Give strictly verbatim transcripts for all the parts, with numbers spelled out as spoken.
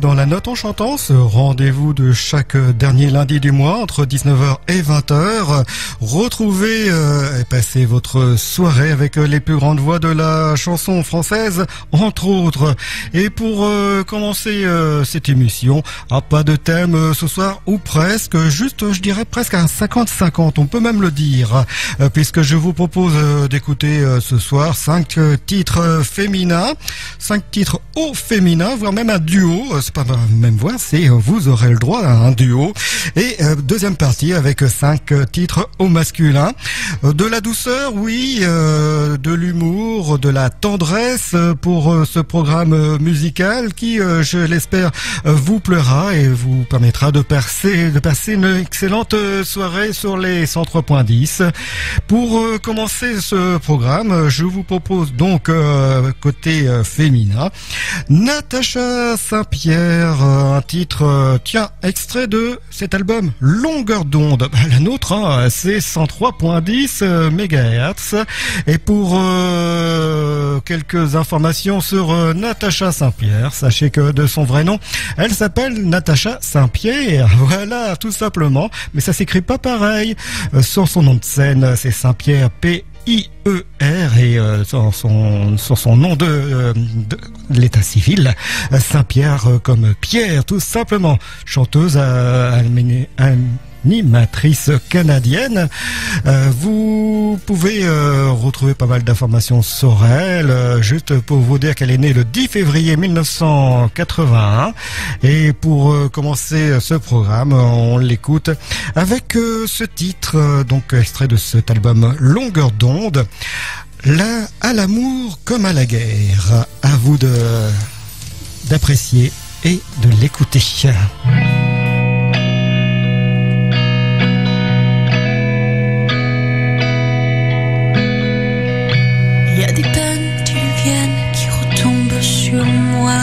dans la Note en chantant, ce rendez-vous de chaque dernier lundi du mois entre dix-neuf heures et vingt heures. Retrouvez euh, et passez votre soirée avec les plus grandes voix de la chanson française, entre autres. Et pour euh, commencer euh, cette émission, ah, pas de thème euh, ce soir, ou presque, juste je dirais presque un cinquante cinquante, on peut même le dire, euh, puisque je vous propose euh, d'écouter euh, ce soir cinq euh, titres féminins, cinq titres au féminin, voire même un duo, c'est pas la même voix, c'est vous aurez le droit à un duo. Et euh, deuxième partie avec cinq titres au masculin, euh, de la douceur, oui, euh, de l'humour, de la tendresse pour euh, ce programme musical qui, euh, je l'espère, euh, vous plaira et vous permettra de passer, de passer une excellente soirée sur les cent trois point dix. Pour euh, commencer ce programme, je vous propose donc euh, côté euh, féminin, Natacha Saint-Pierre, un titre, tiens, extrait de cet album Longueur d'onde. La nôtre, hein, c'est cent trois point dix mégahertz. Et pour euh, quelques informations sur euh, Natacha Saint-Pierre, sachez que de son vrai nom, elle s'appelle Natacha Saint-Pierre. Voilà, tout simplement. Mais ça s'écrit pas pareil. Euh, sur son nom de scène, c'est Saint-Pierre P I E R et euh, sur, son, sur son nom de, euh, de l'état civil, Saint-Pierre euh, comme Pierre, tout simplement. Chanteuse euh, animatrice canadienne. Euh, vous pouvez euh, retrouver pas mal d'informations sur elle, euh, juste pour vous dire qu'elle est née le dix février mille neuf cent quatre-vingt-un. Et pour euh, commencer ce programme, on l'écoute avec euh, ce titre, euh, donc extrait de cet album Longueur d'onde, là, à l'amour comme à la guerre. À vous de d'apprécier et de l'écouter. Il y a des peines diluviennes qui retombent sur moi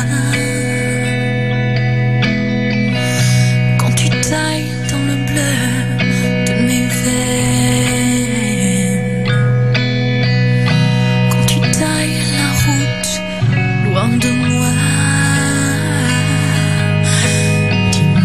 quand tu tailles dans le bleu de mes veines, quand tu tailles la route loin de moi. Dis-moi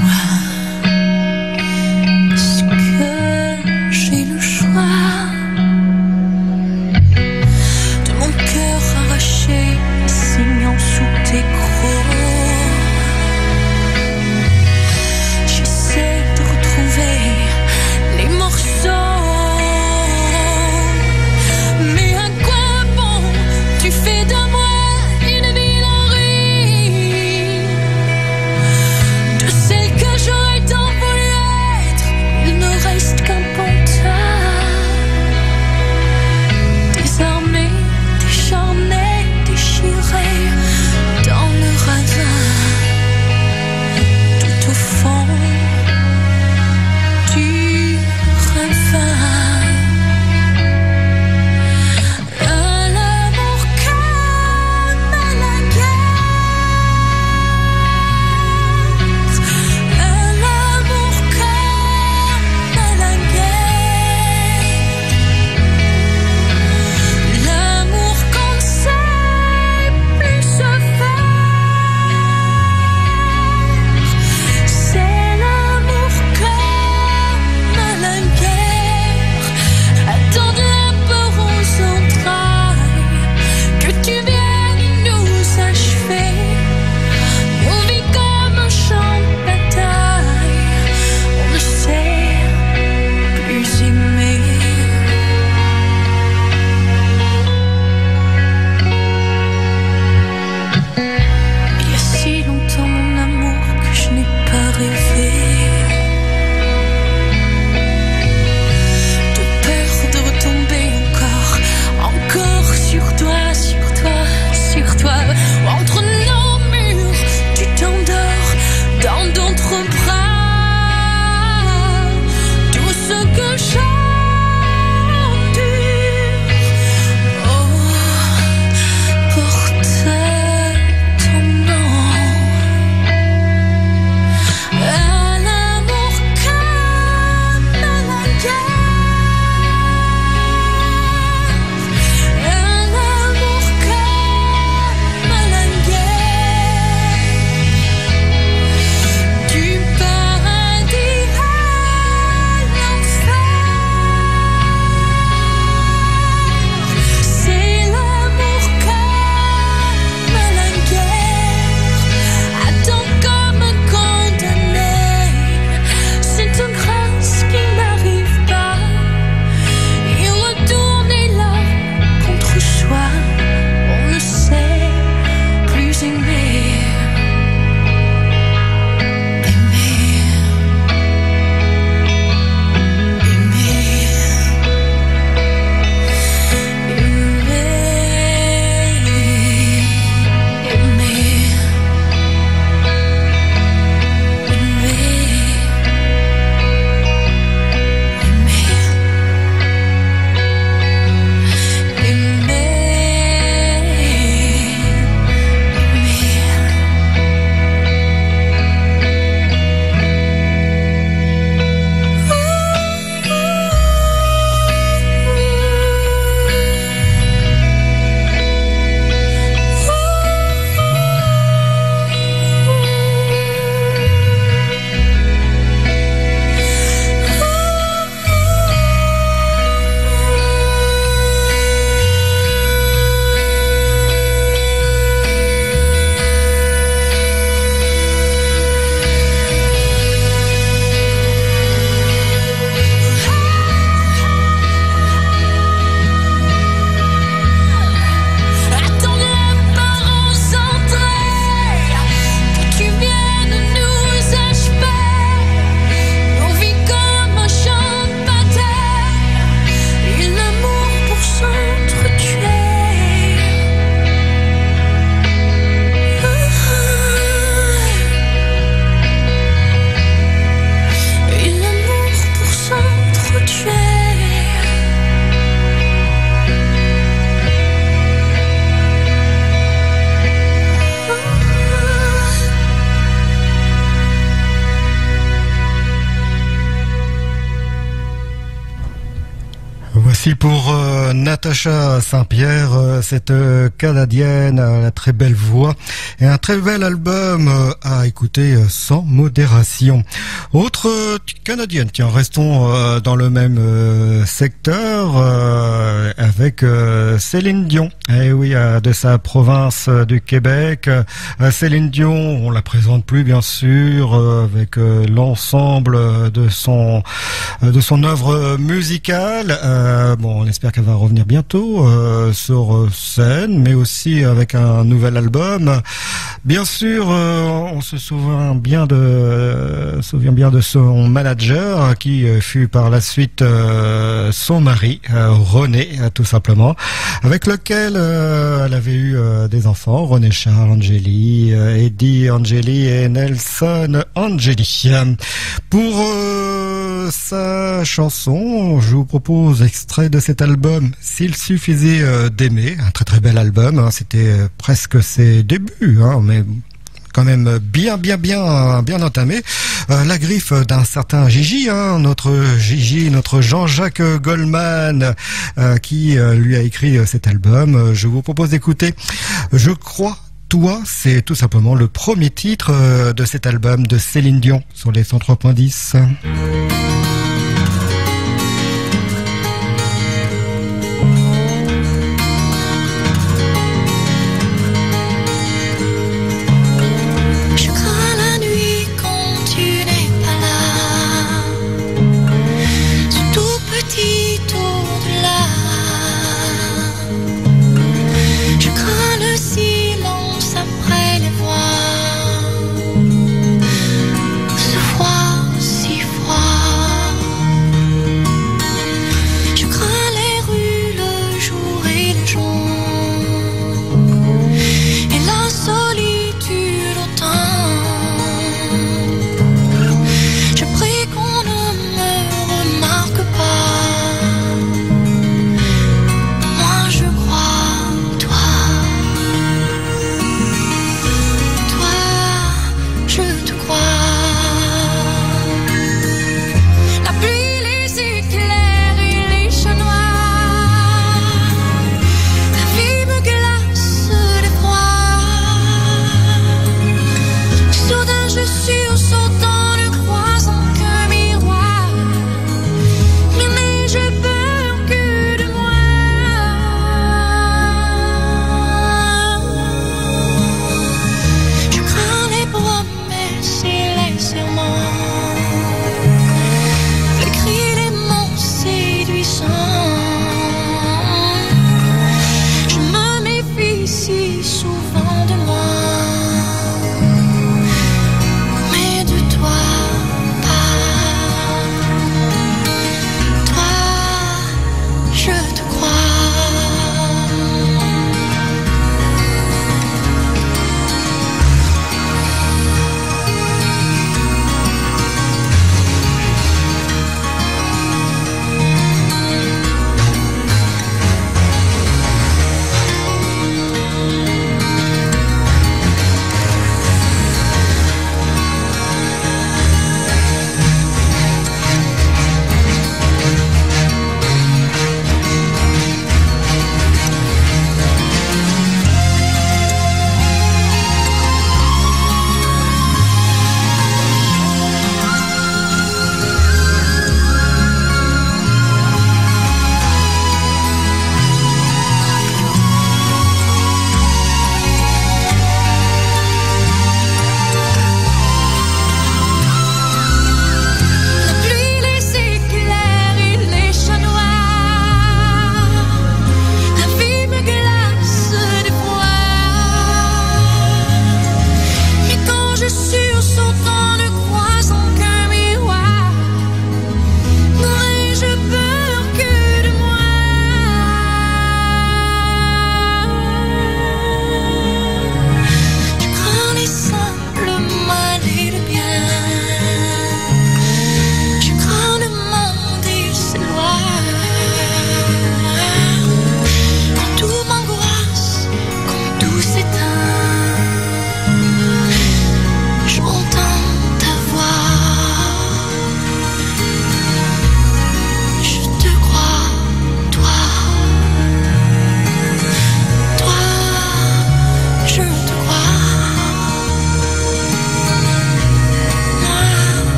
aussi pour euh, Natacha Saint-Pierre, euh, cette euh, Canadienne à la très belle voix et un très bel album euh, à écouter euh, sans modération. Autre euh, Canadienne, tiens, restons euh, dans le même euh, secteur euh, avec euh, Céline Dion. Eh oui, euh, de sa province euh, du Québec. Euh, Céline Dion, on la présente plus bien sûr, euh, avec euh, l'ensemble de son euh, de son œuvre musicale. Euh, bon, on espère qu'elle va revenir bientôt euh, sur scène, mais aussi avec un nouvel album. Bien sûr, euh, on se souvient bien de euh, souvient bien de son manager qui euh, fut par la suite euh, son mari, euh, René, euh, tout simplement, avec lequel euh, elle avait eu euh, des enfants, René Charles Angeli, euh, Eddie Angeli et Nelson Angeli. Pour euh, sa chanson, je vous propose extrait de cet album S'il suffisait euh, d'aimer, un très très bel album, hein, c'était euh, presque ses débuts, hein, mais quand même bien bien bien bien entamé. Euh, la griffe d'un certain Gigi, hein, notre Gigi, notre Jean-Jacques Goldman, euh, qui euh, lui a écrit euh, cet album. Je vous propose d'écouter Je crois Toi, c'est tout simplement le premier titre euh, de cet album de Céline Dion sur les cent trois point dix.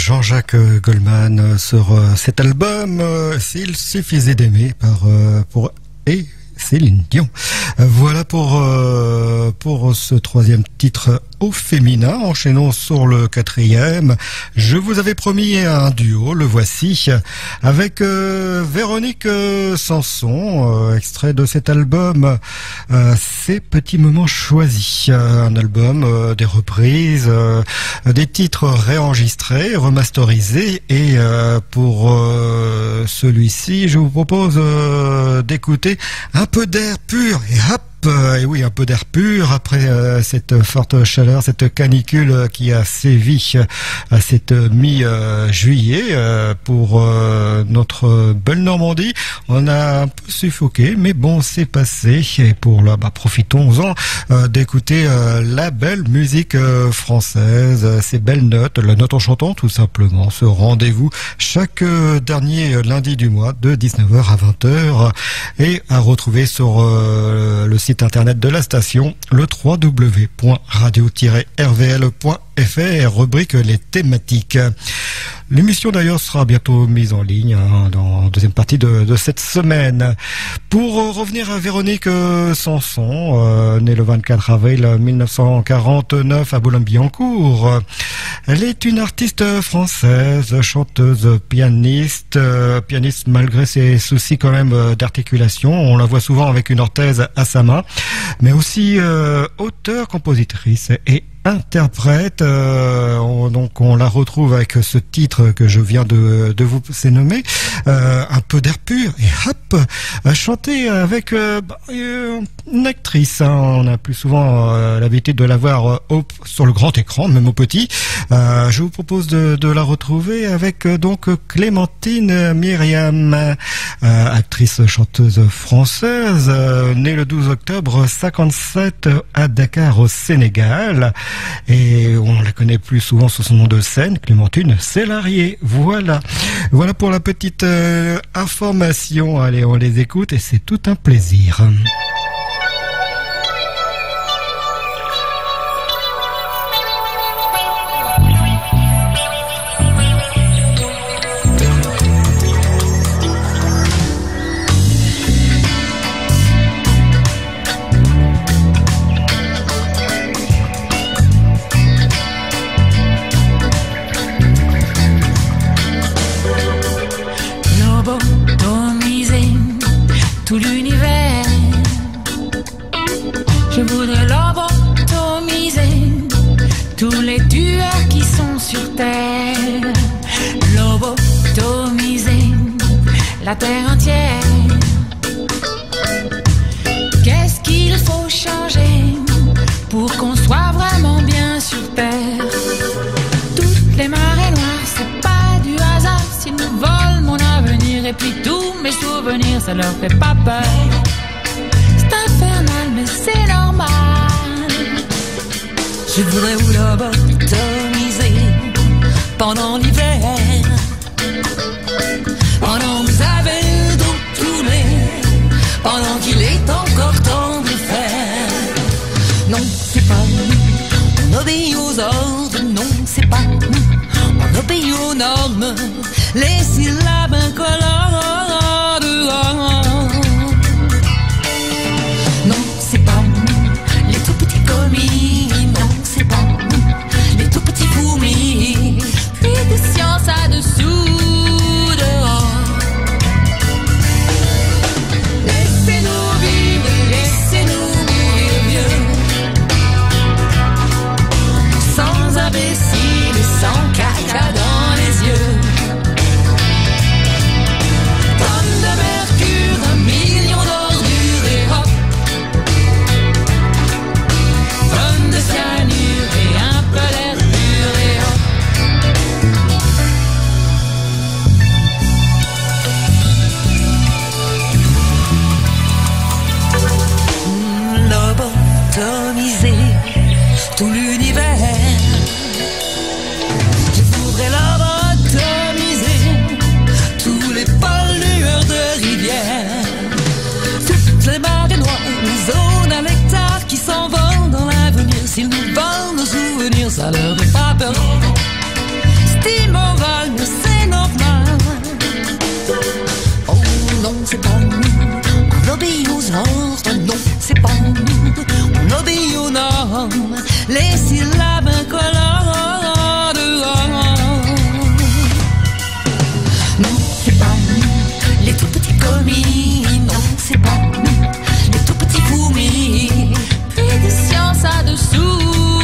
Jean-Jacques Goldman sur cet album S'il suffisait d'aimer par pour et Céline Dion. Voilà pour euh, pour ce troisième titre au féminin. Enchaînons sur le quatrième. Je vous avais promis un duo, le voici, avec euh, Véronique euh, Sanson, euh, extrait de cet album euh, Ces petits moments choisis. Euh, un album, euh, des reprises, euh, des titres réenregistrés, remasterisés. Et euh, pour euh, celui-ci, je vous propose euh, d'écouter un peu d'air pur et hop. Et oui, un peu d'air pur après euh, cette forte chaleur, cette canicule qui a sévi à cette mi-juillet euh, pour euh, notre belle Normandie. On a un peu suffoqué, mais bon, c'est passé. Et pour là, bah, profitons-en euh, d'écouter euh, la belle musique euh, française, ces belles notes, la note en chantant tout simplement. Ce rendez-vous chaque euh, dernier lundi du mois de dix-neuf heures à vingt heures et à retrouver sur euh, le site site internet de la station, le w w w point radio tiret r v l point f r, rubrique les thématiques. L'émission d'ailleurs sera bientôt mise en ligne hein, dans la deuxième partie de, de cette semaine. Pour euh, revenir à Véronique euh, Sanson, euh, née le vingt-quatre avril mille neuf cent quarante-neuf à Boulogne-Billancourt. Elle est une artiste française, chanteuse, pianiste, euh, pianiste malgré ses soucis quand même euh, d'articulation. On la voit souvent avec une orthèse à sa main, mais aussi euh, auteure, compositrice et interprète. Euh, on, donc on la retrouve avec ce titre que je viens de, de vous nommer, euh, un peu d'air pur et hop, euh, chanté avec euh, euh, une actrice. Hein. On a plus souvent euh, l'habitude de la voir euh, sur le grand écran, même au petit. Euh, je vous propose de, de la retrouver avec euh, donc Clémentine Myriam, euh, actrice chanteuse française, euh, née le douze octobre cinquante-sept à Dakar au Sénégal. Et on la connaît plus souvent sous son nom de scène, Clémentine Célarié. Voilà. Voilà pour la petite euh, information. Allez, on les écoute et c'est tout un plaisir. Tout l'univers, je voudrais lobotomiser tous les tueurs qui sont sur terre, lobotomiser la terre entière. Qu'est-ce qu'il faut changer pour qu'on soit vraiment bien sur terre? Toutes les marées noires, c'est pas du hasard s'ils nous volent mon avenir et puis tous mes souvenirs, ça leur fait pas peur. C'est infernal mais c'est normal. Je voudrais vous lobotomiser pendant l'hiver, pendant que vous avez donc tourné, pendant qu'il est encore temps de faire. Non, c'est pas nous, on obéit aux ordres. Non, c'est pas nous, on obéit aux normes. Les syllabes incolores. Non, c'est pas nous, les tout petits commis. Non, c'est pas nous, les tout petits fourmis. Puis de science à dessous, dehors. Laissez-nous vivre, laissez-nous mourir vieux, sans imbéciles et sans caca dans les yeux. Tonnes de mercure, un million d'ordures et hop, tonnes de cyanure et un peu d'air pur et hop. Mmh, lobotomiser tout l'univers. Je voudrais lobotomiser tous les pollueurs de rivière, toutes les marées noires, les zones à l'hectare qui s'envolent dans l'avenir. S'ils nous volent nos souvenirs, ça leur fait pas peur. petit moral, mais c'est normal. Oh non, c'est pas nous, on obéit aux ordres. Non, c'est pas nous, on obéit aux normes. Les syllabes incolores dehors. Non, c'est pas nous, les tout petits commis. Non, c'est pas nous, les tout petits fourmis. Puis des sciences à dessous.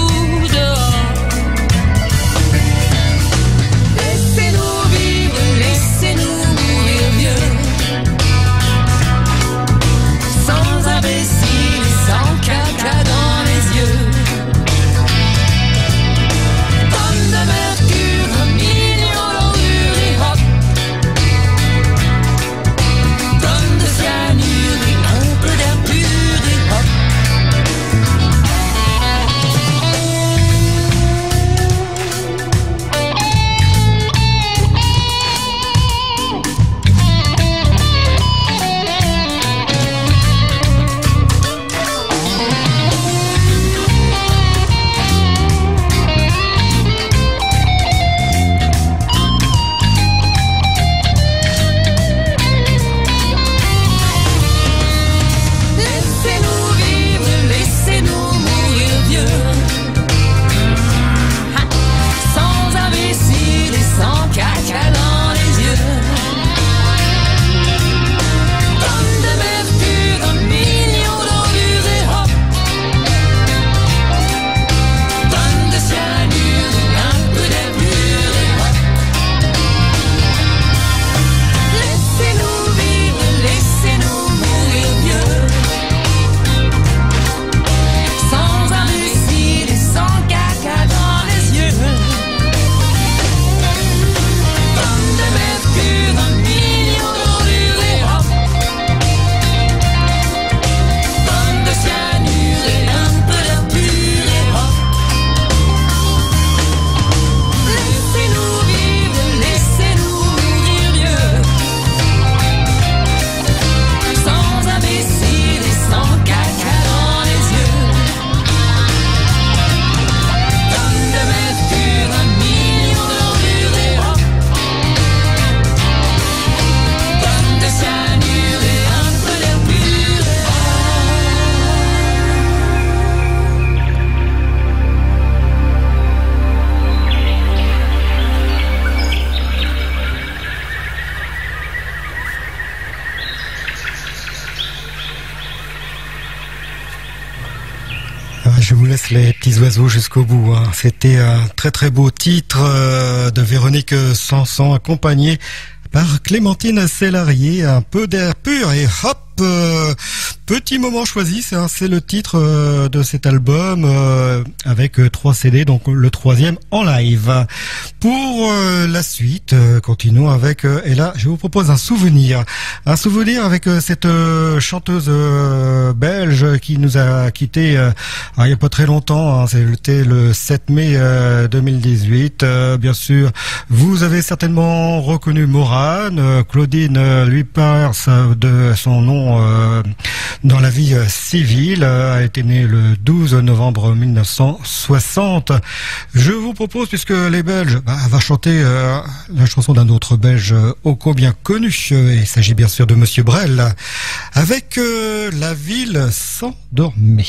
Je vous laisse les petits oiseaux jusqu'au bout. Hein. C'était un très très beau titre euh, de Véronique Sanson, accompagné par Clémentine Célarier. Un peu d'air pur et hop, euh, petit moment choisi. C'est, hein, c'est le titre euh, de cet album euh, avec euh, trois C D, donc le troisième en live. Pour euh, la suite, euh, continuons avec, euh, et là je vous propose un souvenir. Un souvenir avec euh, cette euh, chanteuse euh, belge qui nous a quittés euh, il n'y a pas très longtemps. Hein, c'était le sept mai euh, deux mille dix-huit. Euh, bien sûr, vous avez certainement reconnu Morane. Euh, Claudine euh, lui perce de son nom euh, dans la vie euh, civile. Euh, a été née le douze novembre mille neuf cent soixante. Je vous propose, puisque les Belges, bah, va chanter euh, la chanson d'un autre Belge euh, ô combien connu. Euh, il s'agit bien sûr de Monsieur Brel, avec euh, La ville s'endormait.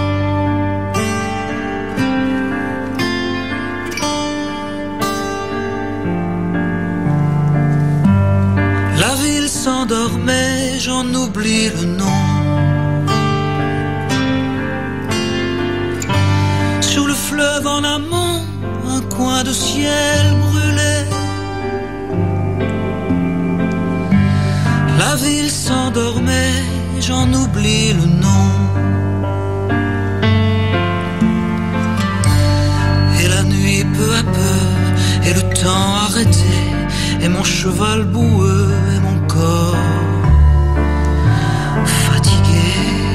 La ville s'endormait, j'en oublie le nom. Sur le fleuve en amont, un coin de ciel brûlait. La ville s'endormait, j'en oublie le nom. Et la nuit peu à peu, et le temps arrêté, et mon cheval boueux, et mon corps fatigué.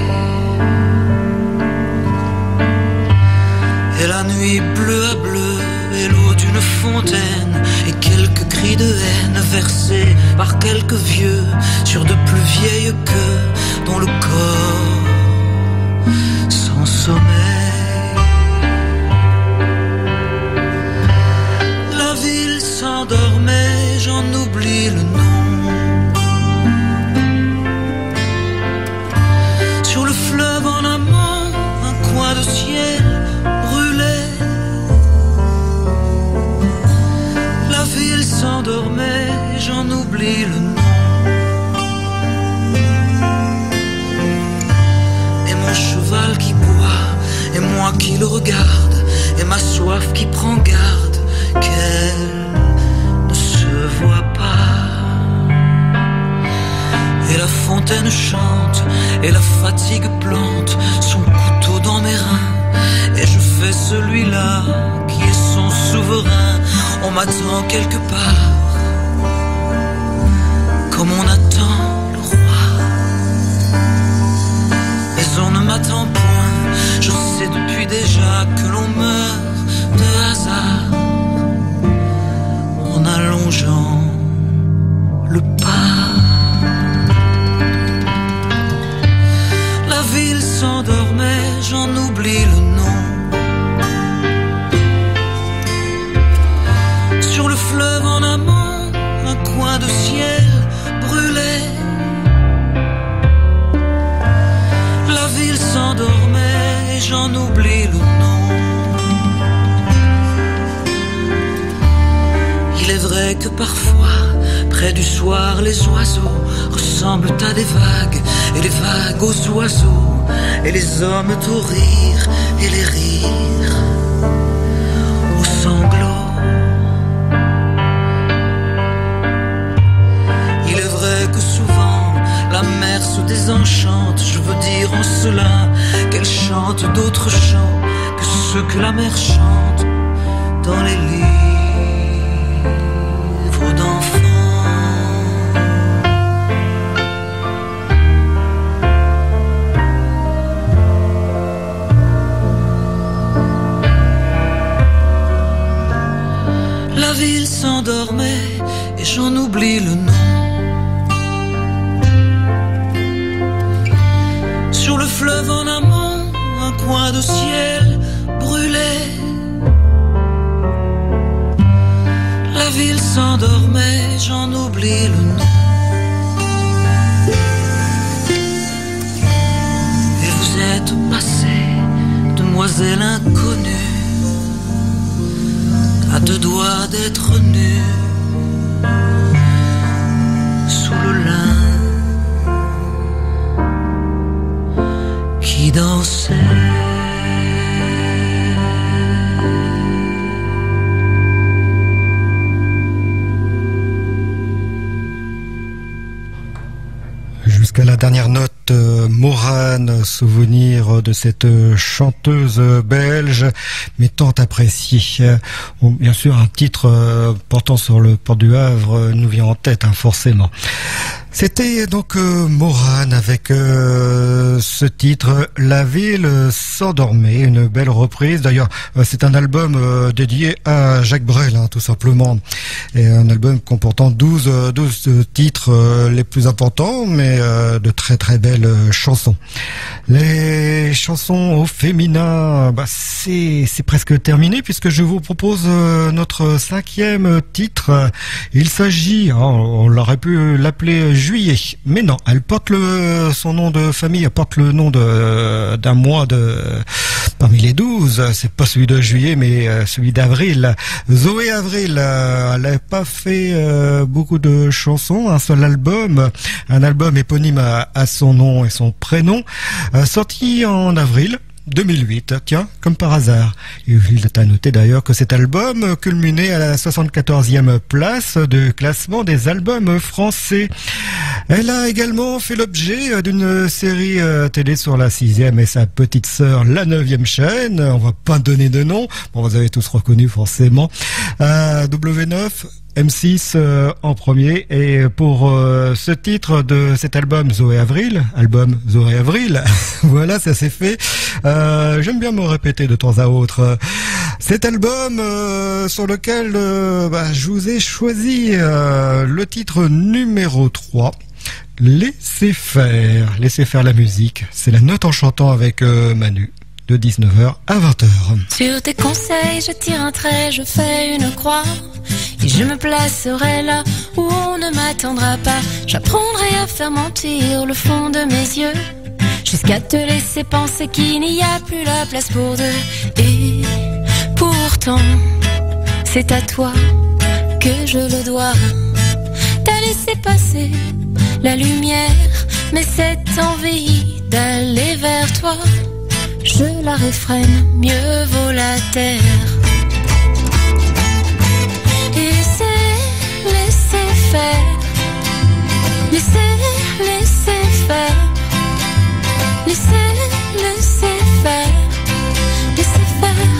Et la nuit bleue à bleu, et l'eau d'une fontaine, et quelques cris de haine versés par quelques vieux sur de plus vieilles queues dont le corps sans sommeil. La ville mon cheval qui boit, et moi qui le regarde, et ma soif qui prend garde qu'elle ne se voit pas. Et la fontaine chante, et la fatigue plante son couteau dans mes reins, et je fais celui-là qui est son souverain. On m'attend quelque part, comme on attend le roi. Mais on ne m'attend point, je sais depuis déjà que l'on meurt de hasard en allongeant le pas. La ville s'endormait, j'en oublie le nom. Sur le fleuve en amont, un coin de ciel brûlait. La ville s'endormait et j'en oublie le nom. Il est vrai que parfois, près du soir, les oiseaux ressemblent à des vagues, et les vagues aux oiseaux, et les hommes au rire, et les rires aux sanglots. Il est vrai que souvent, la mer se désenchante, je veux dire en cela qu'elle chante d'autres chants que ceux que la mer chante dans les livres d'enfants. La ville s'endormait et j'en oublie le nom. Sur le fleuve en amont, un coin de ciel brûlait. La ville s'endormait, j'en oublie le nom. Et vous êtes passée, demoiselle inconnue, à deux doigts d'être nue, sous le lin qui dansait. Jusqu'à la dernière note, euh, Morane, souvenir de cette chanteuse belge, mais tant appréciée. Bon, bien sûr, un titre euh, portant sur le port du Havre euh, nous vient en tête, hein, forcément. C'était donc euh, Morane avec euh, ce titre « La ville s'endormait », une belle reprise. D'ailleurs, euh, c'est un album euh, dédié à Jacques Brel, hein, tout simplement. Et un album comportant douze, douze titres euh, les plus importants, mais euh, de très très belles euh, chansons. Les chansons au féminin, bah, c'est, c'est presque terminé puisque je vous propose euh, notre cinquième titre. Il s'agit, hein, on l'aurait pu l'appeler Juillet, mais non, elle porte le, son nom de famille, elle porte le nom de, d'un mois de, parmi les douze, c'est pas celui de juillet, mais celui d'avril. Zoé Avril, elle n'a pas fait euh, beaucoup de chansons, un seul album, un album éponyme à, à son nom et son prénom, euh, sorti en avril deux mille huit, tiens, comme par hasard. Il est à noter d'ailleurs que cet album culminait à la soixante-quatorzième place de classement des albums français. Elle a également fait l'objet d'une série télé sur la sixième et sa petite sœur, la neuvième chaîne. On va pas donner de nom. Bon, vous avez tous reconnu forcément. Euh, W neuf, M six euh, en premier, et pour euh, ce titre de cet album Zoé Avril, album Zoé Avril, voilà, ça s'est fait. Euh, j'aime bien me répéter de temps à autre. Cet album euh, sur lequel euh, bah, je vous ai choisi euh, le titre numéro trois. Laissez faire, laissez faire la musique. C'est la note en chantant avec euh, Manu. De dix-neuf heures à vingt heures. Sur tes conseils, je tire un trait, je fais une croix. Et je me placerai là où on ne m'attendra pas. J'apprendrai à faire mentir le fond de mes yeux, jusqu'à te laisser penser qu'il n'y a plus la place pour deux. Et pourtant, c'est à toi que je le dois. T'as laissé passer la lumière, mais cette envie d'aller vers toi toi, je la réfrène, mieux vaut la terre. Laissez, laissez faire, laissez, laissez faire, laissez, laissez faire, laissez faire.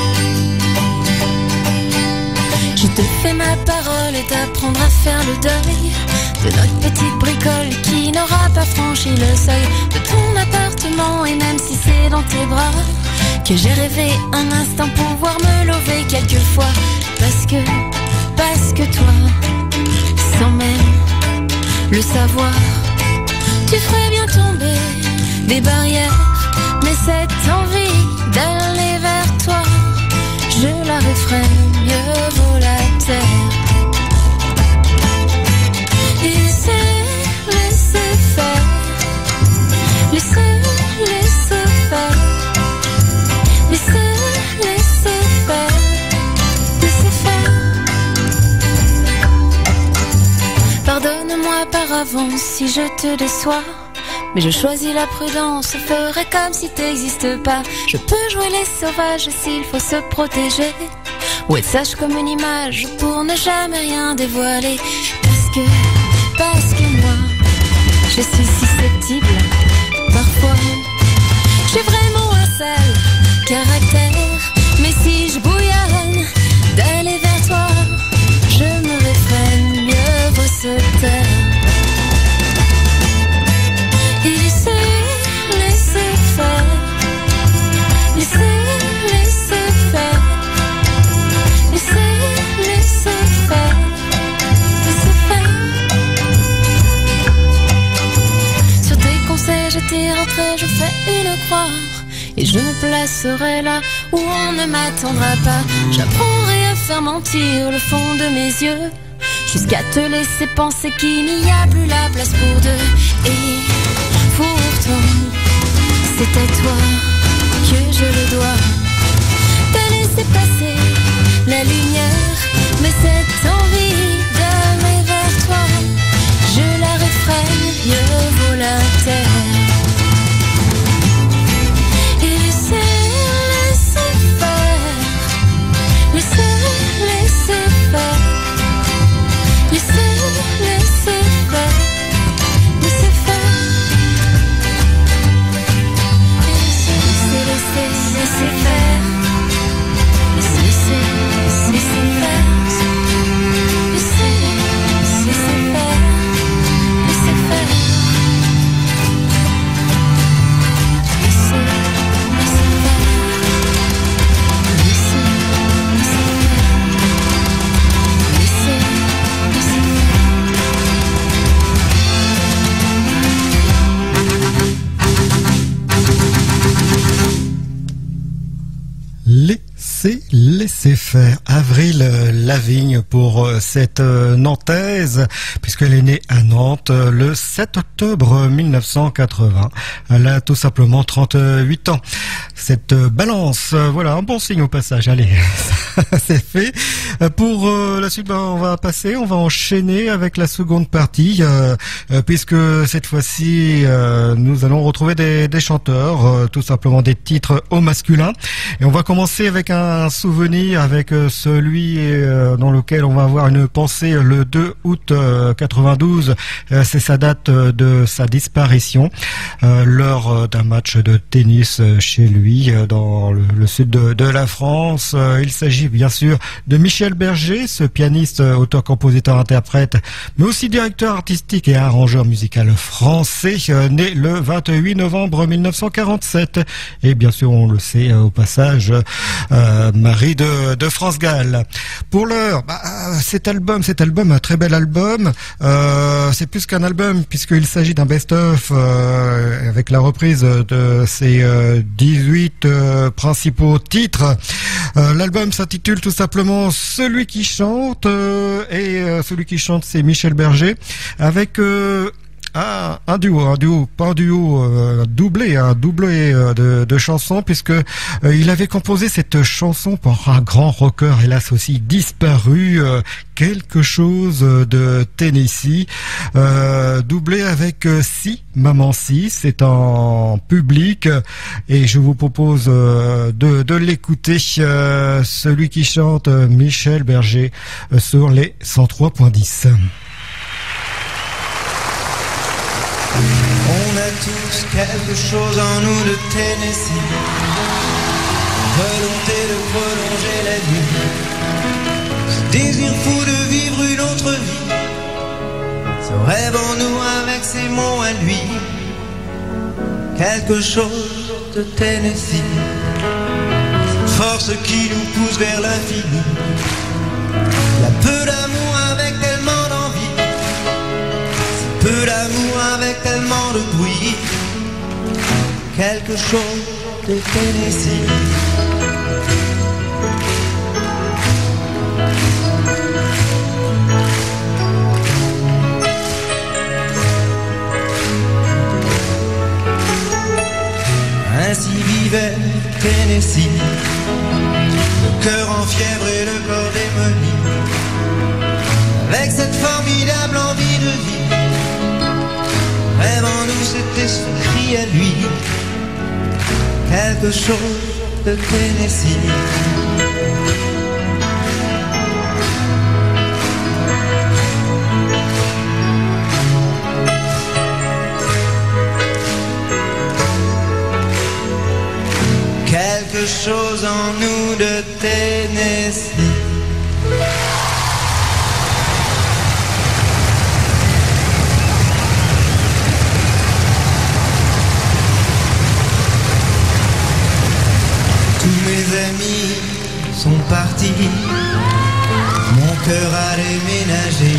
Je te fais ma parole et t'apprendre à faire le deuil de notre petite bricole qui n'aura pas franchi le seuil de ton appartement. Et même si c'est dans tes bras que j'ai rêvé un instant pouvoir me lever quelquefois, parce que, parce que toi, sans même le savoir, tu ferais bien tomber des barrières. Mais cette envie d'aller vers toi, je la réfrène, mieux vaut la terre. Laissez, laissez faire, laissez, laissez faire, laissez, laissez faire, laissez faire. Pardonne-moi par avance si je te déçois, mais je choisis la prudence, je ferai comme si t'existes pas. Je peux jouer les sauvages s'il faut se protéger, ou être sage comme une image pour ne jamais rien dévoiler. Parce que, parce que moi, je suis susceptible, parfois. J'ai vraiment un sale caractère, mais si je bouillonne d'aller vers toi, je me réfrène, mieux vaut se taire. Laissez, laissez faire, laissez, laissez faire, laissez, laissez faire, laissez faire. Sur tes conseils je t'ai rentré, je fais une croix, et je me placerai là où on ne m'attendra pas. J'apprendrai à faire mentir le fond de mes yeux, jusqu'à te laisser penser qu'il n'y a plus la place pour deux. Et pourtant, c'est à toi que je le dois, de laisser passer la lumière. Mais cette envie d'aller vers toi, je la réfrène, mieux vaut la terre. Et laissez, laissez faire, laissez, laissez faire, laissez, laissez faire, laissez faire. Laissez, laissez, laissez faire, laissez, laissez, laissez faire, laissez, laissez faire, laissez faire. Laissez, laissez faire, laissez, laissez faire, laissez, laissez Laissez, laissez faire. Avril Lavigne pour cette Nantaise, puisqu'elle est née à Nantes le sept octobre mille neuf cent quatre-vingts. Elle a tout simplement trente-huit ans. Cette balance, voilà, un bon signe au passage. Allez, c'est fait. Pour la suite, ben, on va passer, on va enchaîner avec la seconde partie, euh, puisque cette fois-ci, euh, nous allons retrouver des, des chanteurs, euh, tout simplement des titres au masculin. Et on va commencer avec un souvenir, avec celui euh, dans lequel on va avoir une pensée le deux août quatre-vingt-douze. Euh, c'est sa date de sa disparition, euh, lors d'un match de tennis chez lui, dans le, le sud de, de la France. Euh, il s'agit bien sûr de Michel Berger, ce pianiste, auteur, compositeur, interprète, mais aussi directeur artistique et arrangeur musical français, euh, né le vingt-huit novembre mille neuf cent quarante-sept. Et bien sûr, on le sait euh, au passage, euh, Marie de, de France Gall. Pour l'heure, bah, cet album, cet album, un très bel album. Euh, c'est plus qu'un album, puisqu'il s'agit d'un best-of euh, avec la reprise de ses euh, dix-huit euh, principaux titres. Euh, l'album s'intitule tout simplement Celui qui chante, euh, et euh, celui qui chante, c'est Michel Berger, avec euh, un, un duo, un duo, pas un duo, euh, un doublé, un doublé euh, de, de chansons, puisque euh, il avait composé cette chanson pour un grand rocker, hélas aussi disparu, euh, quelque chose de Tennessee, euh, doublé avec euh, Si Maman Si, c'est en public, et je vous propose euh, de, de l'écouter, euh, celui qui chante euh, Michel Berger euh, sur les cent trois point dix. On a tous quelque chose en nous de Tennessee, volonté de prolonger la vie, ce désir fou de vivre une autre vie, ce rêve en nous avec ses mots à lui, quelque chose de Tennessee, cette force qui nous pousse vers l'infini, il y a peu d'amour avec tellement d'envie, peu d'amour avec tellement de bruit, quelque chose de Tennessee. Ainsi vivait Tennessee, le cœur en fièvre et le corps démoli, avec cette formidable envie de vie. Rêve en nous cet esprit à lui, quelque chose de Tennessee. Quelque chose en nous de Tennessee. Mes amis sont partis, mon cœur a déménagé,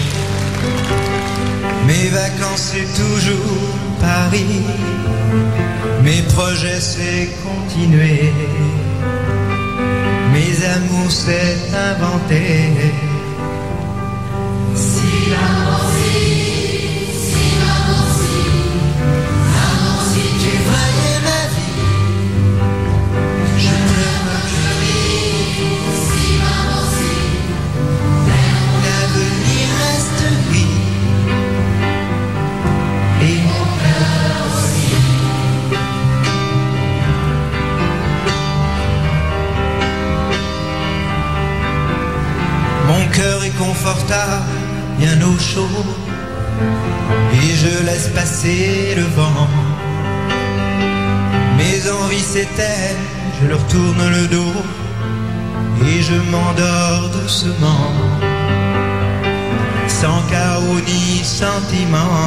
mes vacances c'est toujours Paris, mes projets c'est continuer, mes amours c'est inventer. Si maman si, si maman si, maman si tu voyais ma vie. Mon cœur est confortable, bien au chaud, et je laisse passer le vent. Mes envies s'éteignent, je leur tourne le dos, et je m'endors doucement, sans chaos ni sentiment.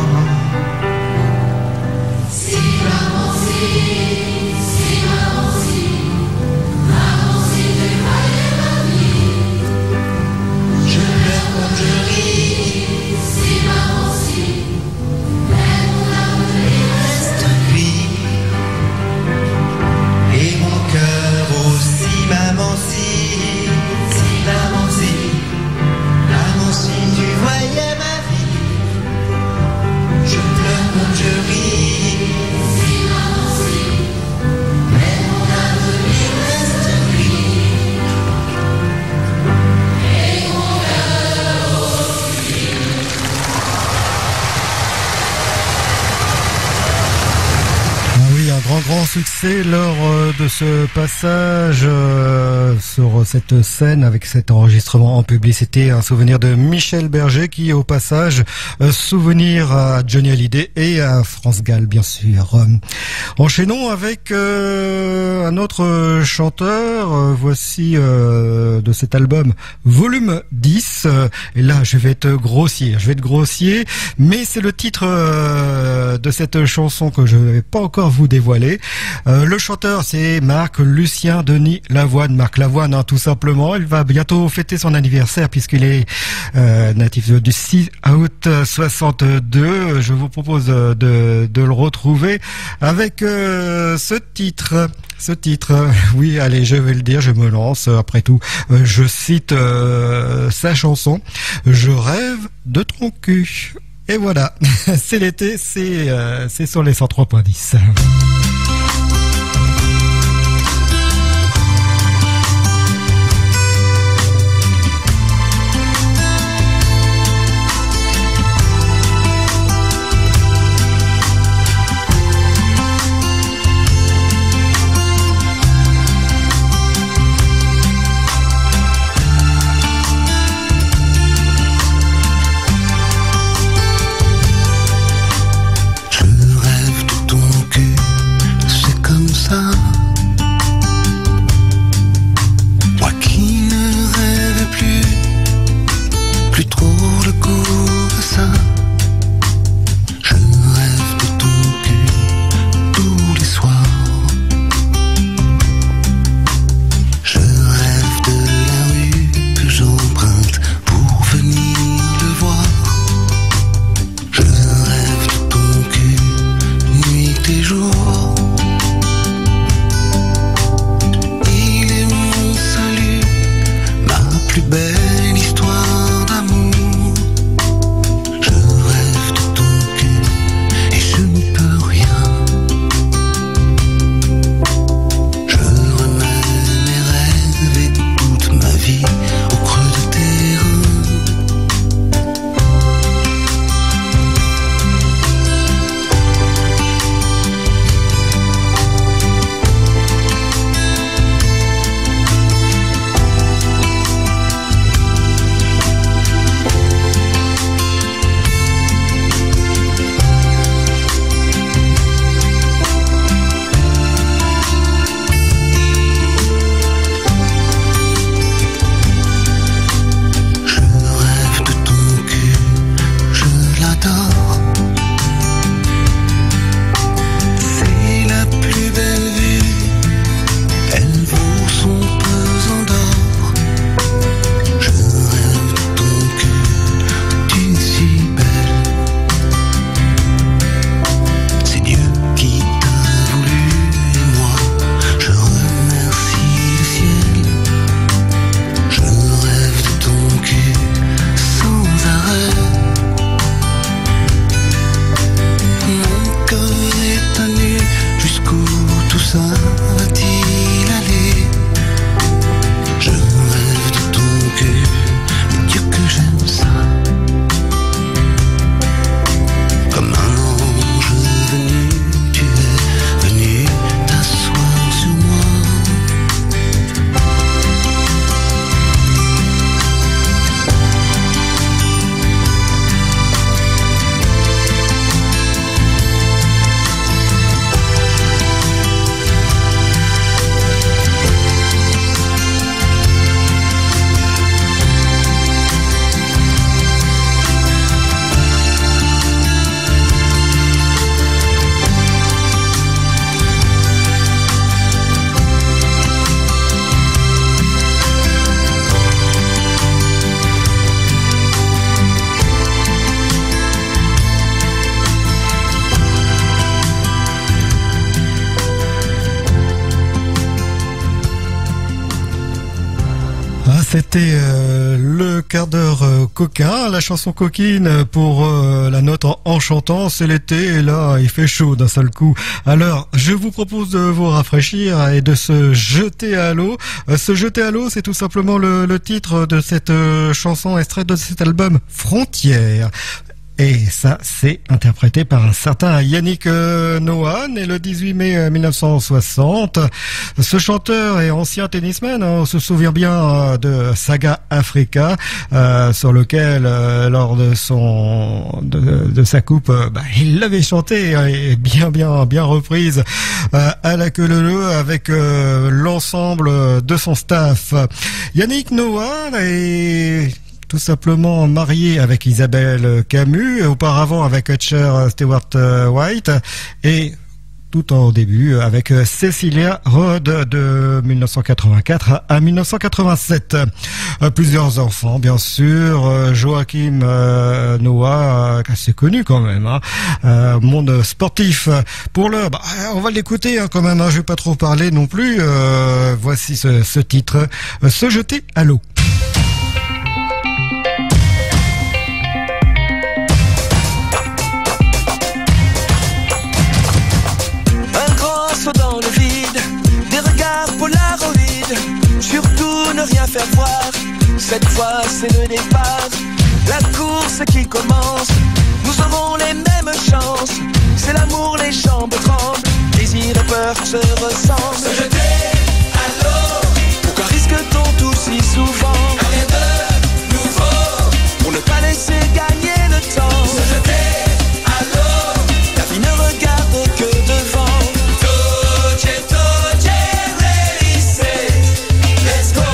Si maman si, si maman si, maman si tu voyais ma vie. Je pleure comme je ris, si maman si, mais mon avenir reste lui. Et mon cœur aussi, maman si, si maman si, maman si tu voyais ma vie. Je pleure comme je ris, si maman si, mais mon avenir reste lui. Et mon cœur aussi. Ah oui, un grand grand succès lors euh, de ce passage euh, sur cette scène avec cet enregistrement en publicité, un souvenir de Michel Berger qui au passage euh, souvenir à Johnny Hallyday et à France Gall bien sûr. Euh, enchaînons avec euh, un autre chanteur, euh, voici euh, de cet album volume dix, euh, et là je vais être grossier, je vais être grossier, mais c'est le titre euh, de cette chanson que je ne vais pas encore vous dévoiler. Euh, le chanteur c'est Marc Lucien Denis Lavoine, Marc Lavoine hein, tout simplement. Il va bientôt fêter son anniversaire puisqu'il est euh, natif du six août soixante-deux. Je vous propose de, de le retrouver avec euh, ce titre. Ce titre, oui, allez, je vais le dire, je me lance. Après tout, euh, je cite euh, sa chanson « Je rêve de ton cul ». Et voilà, c'est l'été, c'est euh, c'est sur les cent trois point dix. C'était euh, le quart d'heure euh, coquin, la chanson coquine pour euh, la note en, en chantant. C'est l'été et là il fait chaud d'un seul coup. Alors je vous propose de vous rafraîchir et de se jeter à l'eau. Euh, se jeter à l'eau, c'est tout simplement le, le titre de cette euh, chanson extraite de cet album Frontières. Et ça, c'est interprété par un certain Yannick euh, Noah, né le dix-huit mai mille neuf cent soixante. Ce chanteur est ancien tennisman, hein, on se souvient bien euh, de Saga Africa, euh, sur lequel, euh, lors de son de, de sa coupe, euh, bah, il l'avait chanté et bien bien bien reprise euh, à la queue leu avec euh, l'ensemble de son staff. Yannick Noah est tout simplement marié avec Isabelle Camus, auparavant avec Cher Stewart White et tout en début avec Cecilia Rhodes de mille neuf cent quatre-vingt-quatre à mille neuf cent quatre-vingt-sept. Plusieurs enfants, bien sûr. Joachim Noah, assez connu quand même, hein. Monde sportif. Pour l'heure, bah, on va l'écouter hein, quand même, hein. Je vais pas trop parler non plus. Euh, voici ce, ce titre, Se jeter à l'eau. faire voir. Cette fois c'est le départ, la course qui commence. Nous aurons les mêmes chances. C'est l'amour, les jambes tremblent, désir et peur se ressemblent. Se jeter à l'eau. Pourquoi risque-t-on tout si souvent? Rien de nouveau, pour ne pas laisser gagner le temps. Se jeter à l'eau. La vie ne regarde que devant. Toche, toche, réalisé. Let's go.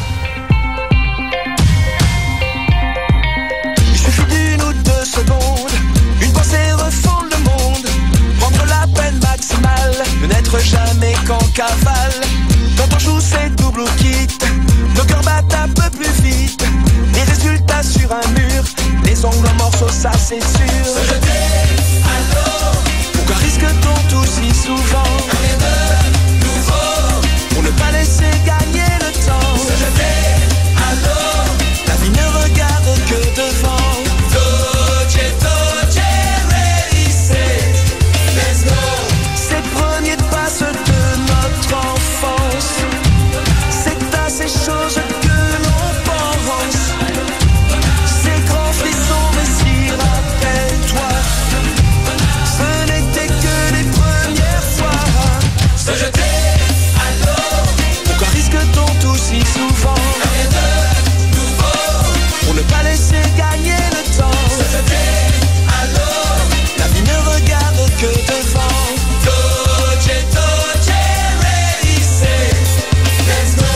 Il suffit d'une ou deux secondes, une pensée refond le monde. Prendre la peine maximale, ne n'être jamais qu'en cavale. Quand on joue c'est double ou quitte, nos cœurs battent un peu plus vite. Les résultats sur un mur, les ongles en morceaux, ça c'est sûr. Se jeter à l'eau. Pourquoi risque-t-on tout si souvent? Rien de nouveau, pour ne pas laisser gagner le temps. Se jeter à l'eau. La vie ne regarde que devant. Toche, toche, réalisé. Let's go. Ces premiers pas de notre enfance, c'est à ces choses que l'on pense. Ces grands frissons, mais si rappelle-toi, ce n'était que les premières fois. Se jeter à l'eau. Pourquoi risque-t-on tout si souvent? Rien de nouveau, pour ne pas laisser gagner le temps. Se jeter à l'eau. La vie ne regarde que devant. Toche, toche, réalisé. Let's go.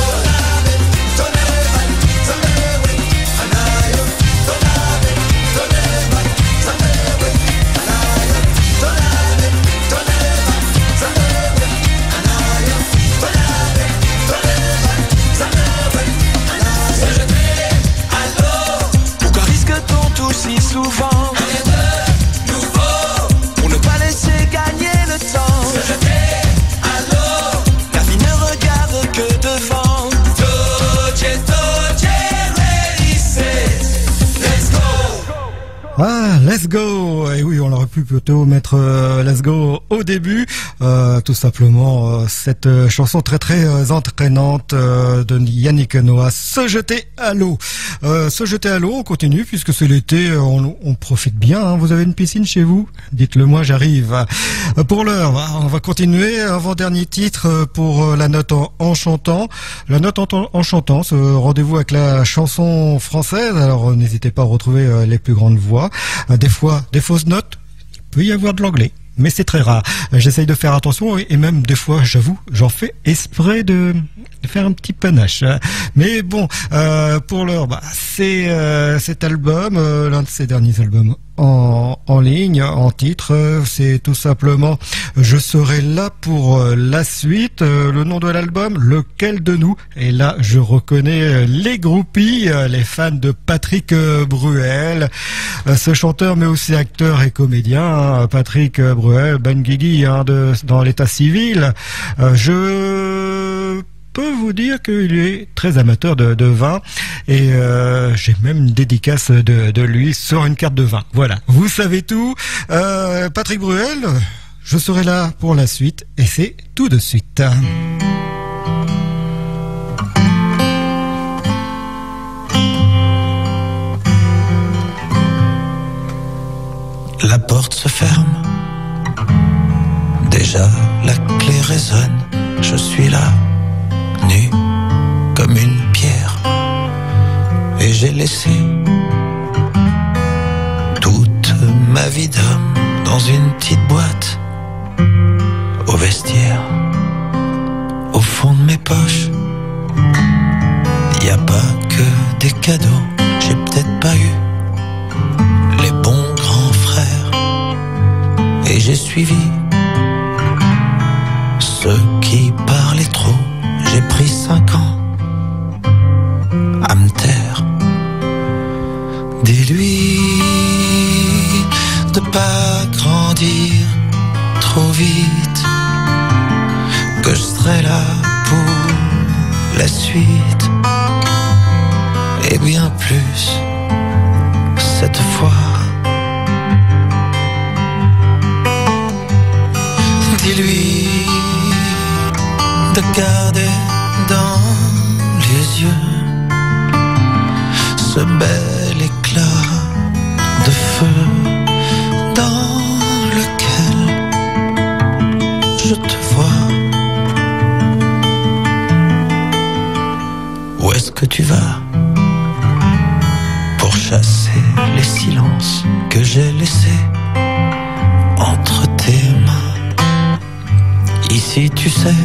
Pourquoi risque-t-on tout si souvent? Rien de nouveau, pour ne pas laisser gagner le temps. Se jeter à l'eau. La vie ne regarde que devant. Toche, toche, réalisé. Let's go. Ah, let's go. Et oui, on aurait pu plutôt mettre euh, let's go au début. Euh, tout simplement, euh, cette euh, chanson très très euh, entraînante euh, de Yannick Noah, Se jeter à l'eau. Euh, se jeter à l'eau, on continue puisque c'est l'été, euh, on, on profite bien. Hein. Vous avez une piscine chez vous? Dites-le moi, j'arrive. Euh, pour l'heure, on va continuer. Avant-dernier titre euh, pour euh, la note en, en chantant. La note en, en chantant, ce rendez-vous avec la chanson française. Alors euh, n'hésitez pas à retrouver euh, les plus grandes voix. Euh, des fois, des fausses notes, il peut y avoir de l'anglais. Mais c'est très rare. J'essaye de faire attention et même des fois, j'avoue, j'en fais exprès de, de faire un petit panache. Mais bon, euh, pour l'heure, bah, c'est euh, cet album, euh, l'un de ses derniers albums en, en ligne, en titre, euh, c'est tout simplement « Je serai là pour euh, la suite euh, ». Le nom de l'album, Lequel de nous? Et là, je reconnais euh, les groupies, euh, les fans de Patrick euh, Bruel, euh, ce chanteur mais aussi acteur et comédien, hein, Patrick euh, Bruel, Ben Guigui, hein, de, dans l'état civil. Euh, je peux vous dire qu'il est très amateur de, de vin et euh, j'ai même une dédicace de, de lui sur une carte de vin. Voilà, vous savez tout. Euh, Patrick Bruel, je serai là pour la suite et c'est tout de suite. La porte se ferme, déjà la clé résonne, je suis là, nu comme une pierre, et j'ai laissé toute ma vie d'homme dans une petite boîte, au vestiaire, au fond de mes poches, y a pas que des cadeaux, j'ai peut-être pas eu les bons grands frères, et j'ai suivi ceux qui parlaient trop. J'ai pris cinq ans à me taire. Dis-lui de pas grandir trop vite, que je serai là pour la suite, et bien plus cette fois. Dis-lui de garder dans les yeux ce bel éclat de feu dans lequel je te vois. Où est-ce que tu vas pour chasser les silences que j'ai laissés entre tes mains? Ici tu sais,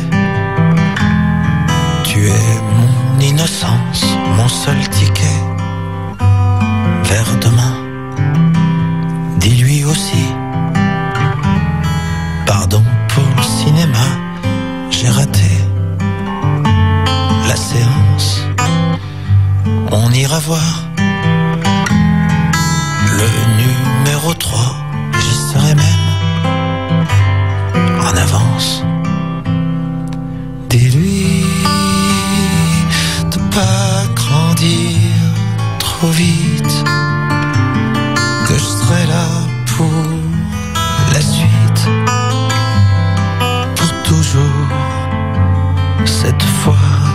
tu es mon innocence, mon seul ticket vers demain. Dis-lui aussi, pardon pour le cinéma, j'ai raté la séance. On ira voir le numéro trois, j'y serai même en avance. Dis-lui de pas grandir trop vite, que je serai là pour la suite, pour toujours cette fois.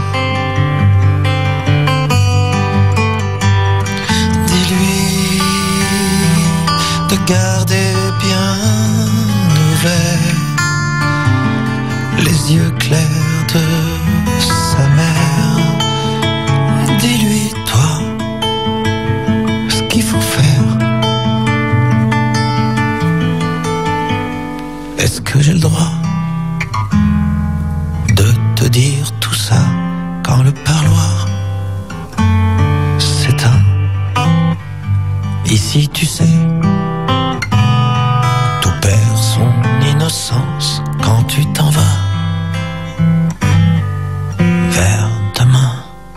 Dis-lui de garder bien ouverts les yeux clairs de sa mère. Dis-lui, toi, ce qu'il faut faire. Est-ce que j'ai le droit de te dire tout ça quand le parloir s'éteint? Ici, tu sais, tout perd son innocence quand tu t'en vas vers demain.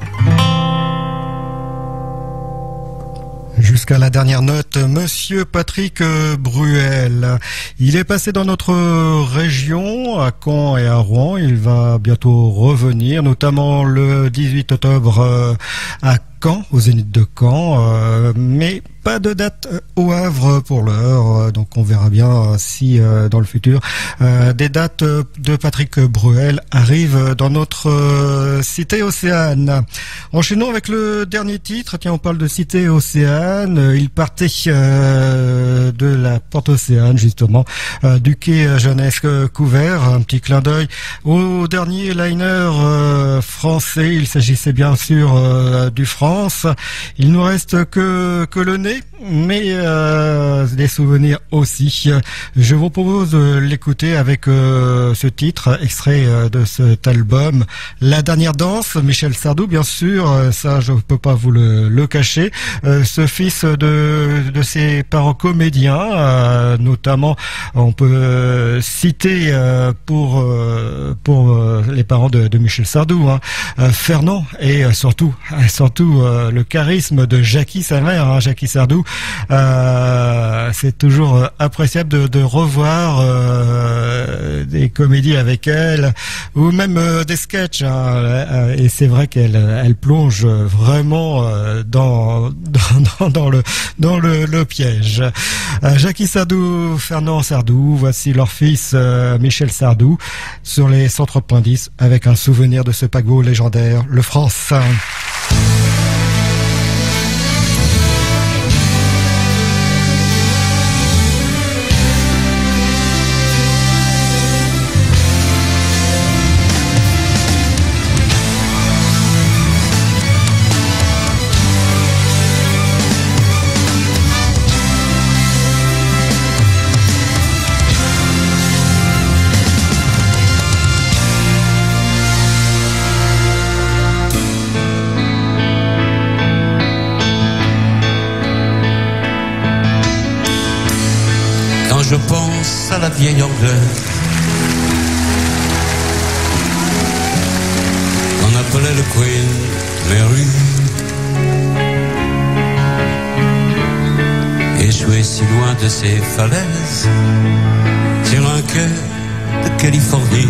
Jusqu'à la dernière note, Monsieur Patrick Bruel. Il est passé dans notre région, à Caen et à Rouen. Il va bientôt revenir, notamment le dix-huit octobre à Caen, au Zénith de Caen, euh, mais pas de date au Havre pour l'heure, donc on verra bien si euh, dans le futur euh, des dates de Patrick Bruel arrivent dans notre euh, cité Océane. Enchaînons avec le dernier titre. Tiens, on parle de cité Océane. Il partait euh, de la Porte Océane, justement, euh, du quai Jeunesse couvert. Un petit clin d'œil au dernier liner euh, français. Il s'agissait bien sûr euh, du France. Il nous reste que que le nez, mais euh, des souvenirs aussi. Je vous propose de l'écouter avec euh, ce titre, extrait euh, de cet album, La Dernière Danse, Michel Sardou, bien sûr, ça je peux pas vous le, le cacher. Euh, ce fils de, de ses parents comédiens, euh, notamment, on peut euh, citer euh, pour euh, pour euh, les parents de, de Michel Sardou, hein, euh, Fernand, et euh, surtout surtout euh, le charisme de Jackie, sa mère, hein, Jackie Sardou. Euh, c'est toujours appréciable de, de revoir euh, des comédies avec elle, ou même euh, des sketchs, hein, et c'est vrai qu'elle elle plonge vraiment euh, dans, dans dans le dans le, le piège. Euh, Jackie Sardou, Fernand Sardou, voici leur fils euh, Michel Sardou sur les cent trois point dix avec un souvenir de ce paquebot légendaire, le France. Je pense à la vieille Anglaise qu'on appelait le Queen Mary, échouée si loin de ses falaises sur un quai de Californie.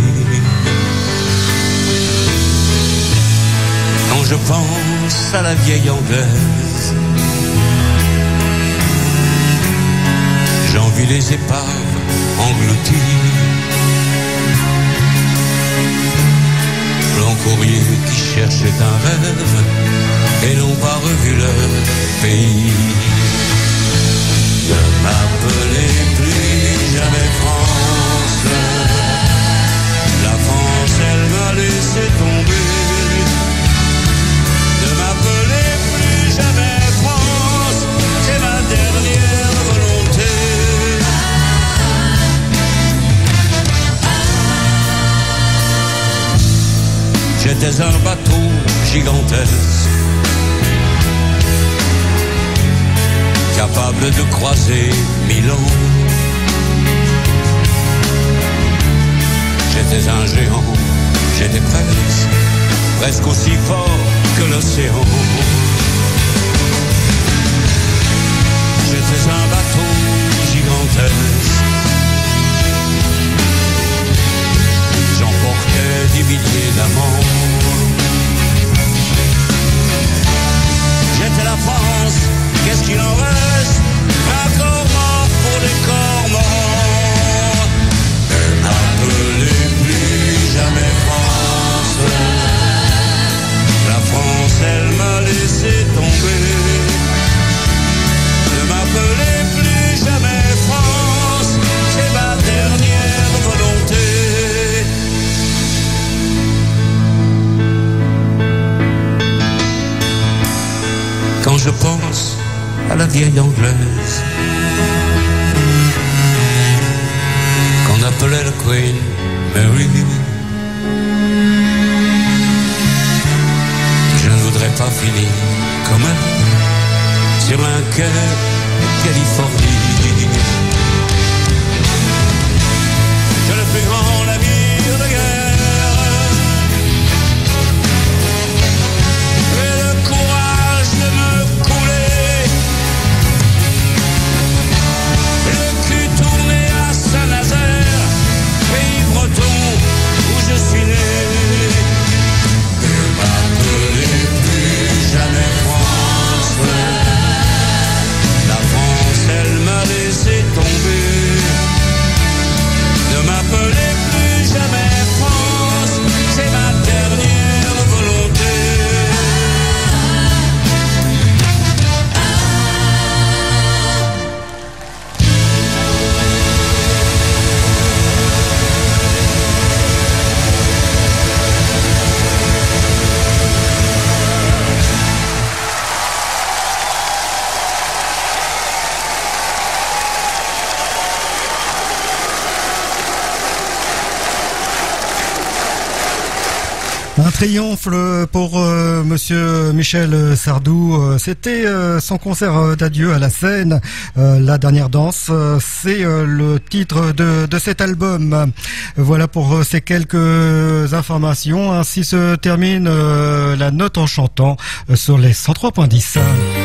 Quand je pense à la vieille Anglaise, j'envie les épaves englouties, l'encourrier qui cherchait un rêve et n'ont pas revu leur pays. Ne m'appelez plus jamais France. La France, elle m'a laissé tomber. Ne m'appelez plus jamais France, c'est ma dernière volonté. J'étais un bateau gigantesque, capable de croiser Milan. J'étais un géant, j'étais presque, presque aussi fort que l'océan. J'étais un bateau gigantesque, j'emportais des milliers d'amants. J'étais la France, qu'est-ce qu'il en reste? Un corps mort pour des corps morts. Ne m'appelez plus jamais France. La France, elle m'a laissé tomber. Ne m'appelez plus jamais France, c'est ma dernière volonté. Quand je pense à la vieille anglaise qu'on appelait la Queen Mary, je ne voudrais pas finir comme elle sur un quai de Californie. J'ai le plus grand navire de guerre et le courage de me couler, le cul tourné à Saint-Nazaire, pays breton où je suis né. Ne m'appelez plus jamais France. La France, elle m'a laissé tomber. Ne m'appelez plus jamais France, c'est ma dernière volonté. Un triomphe pour euh, Monsieur Michel Sardou. Euh, C'était euh, son concert d'adieu à la scène. Euh, la dernière danse, euh, c'est euh, le titre de, de cet album. Voilà pour euh, ces quelques informations. Ainsi se termine euh, la note en chantant euh, sur les cent trois point dix.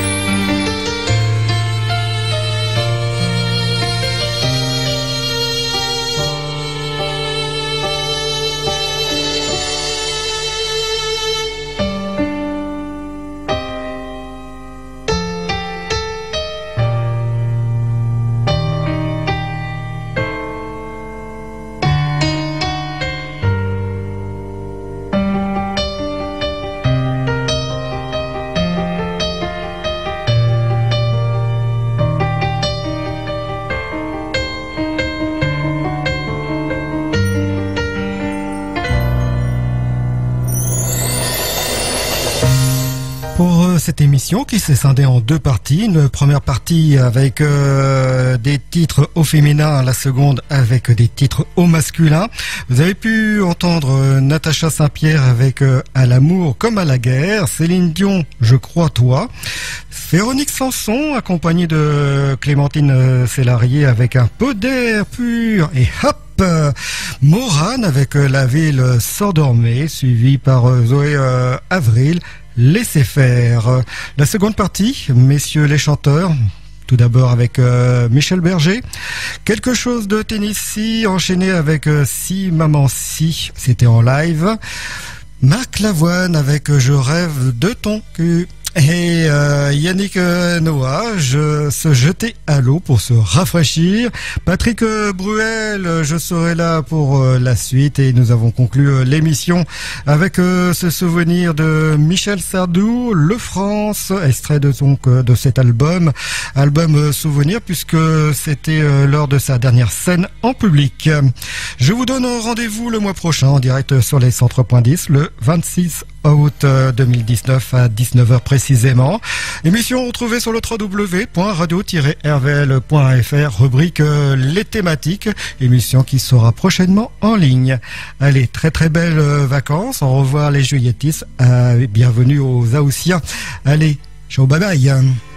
Pour cette émission qui s'est scindée en deux parties, une première partie avec euh, des titres au féminin, la seconde avec des titres au masculin. Vous avez pu entendre euh, Natacha Saint-Pierre avec euh, À l'amour comme à la guerre, Céline Dion, Je crois toi, Véronique Sanson accompagnée de Clémentine Célarié avec Un peu d'air pur et hop, Morane avec euh, La ville s'endormait, suivi par euh, Zoé euh, Avril, Laissez faire. La seconde partie, messieurs les chanteurs, tout d'abord avec euh, Michel Berger, Quelque chose de Tennessee, enchaîné avec euh, Si Maman Si, c'était en live. Marc Lavoine avec Je rêve de ton cul. Et euh, Yannick euh, Noah, je, se jeter à l'eau pour se rafraîchir. Patrick euh, Bruel, euh, je serai là pour euh, la suite. Et nous avons conclu euh, l'émission avec euh, ce souvenir de Michel Sardou, Le France, extrait de, donc, euh, de cet album, album euh, souvenir, puisque c'était euh, lors de sa dernière scène en public. Je vous donne rendez-vous le mois prochain en direct sur les Centres Point dix, le vingt-six août deux mille dix-neuf à dix-neuf heures précisément. Émission retrouvée sur le w w w point radio tiret r v l point f r, rubrique euh, les thématiques, émission qui sera prochainement en ligne. Allez, très très belles euh, vacances, au revoir les juilletistes, euh, bienvenue aux Aoussiens. Allez, ciao, bye bye.